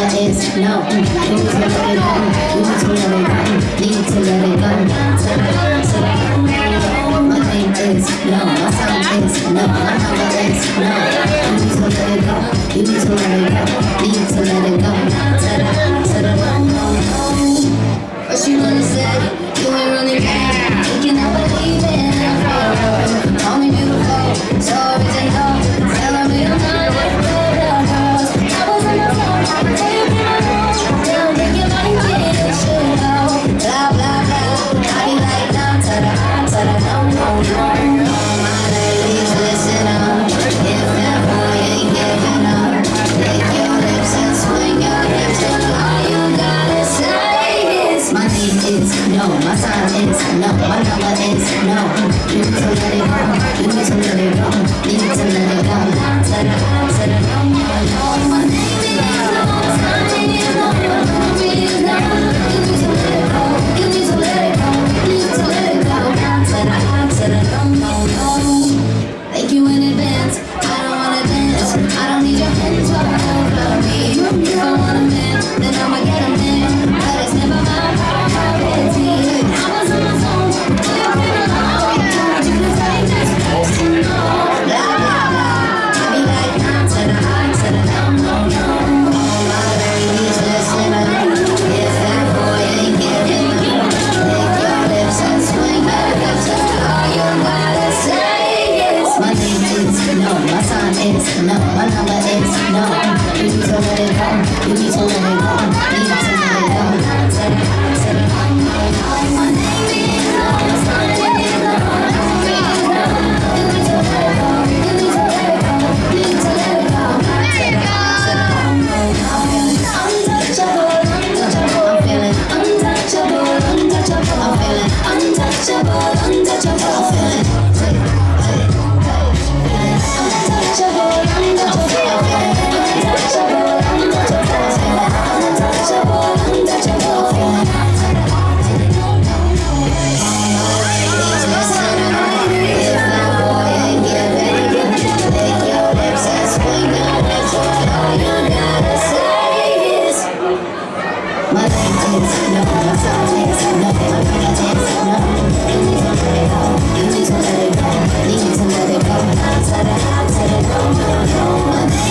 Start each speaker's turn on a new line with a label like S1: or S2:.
S1: is no. You need to let it go. You need to let it go. Need to let it go. My name is no. My sound is no. My number is no. You need to let it go. You need to let it go. Need to let it go. What you wanna say? You ain't running game. You cannot believe it. Call me beautiful, so original. Tell me I'm not like other girls. I was on the phone, I could tell you be my nose. Don't think your body did it, should know. Blah, blah, blah. I be like, no, no. All my ladies, listen up. If that boy ain't giving up, lick your lips and swing your hips till all you gotta say is my name is no, my sign is no, my number is no. You need to let it go, you need to let it go, need to let it go. My name is no, my sign is no, my number is no. You need to let it go, you need to let it go, need to let it go. Thank you in advance, I don't wanna dance, I don't need your hands all over me. If I want a man, then I'ma get a man, but it's never my property. I was on my phone, you've been alone, told you to take this person home. Blah, blah, blah, I be like, no. All my ladies, listen up. If that boy ain't giving up, lick your lips and swing your hips till all you gotta say is my name is no, my sign is no, my number is no. You need to let it go, you need to let it go, need to let it go. My name is no, my sign is no, my number is no. You need to let it go, you need to let it go, need to let it go. I'm feeling untouchable, untouchable. I'm feeling untouchable, untouchable. I'm feeling untouchable, untouchable. My name is no, my sound is no, my number is no. You need to let it go, you need to let it go, need to let it go. My name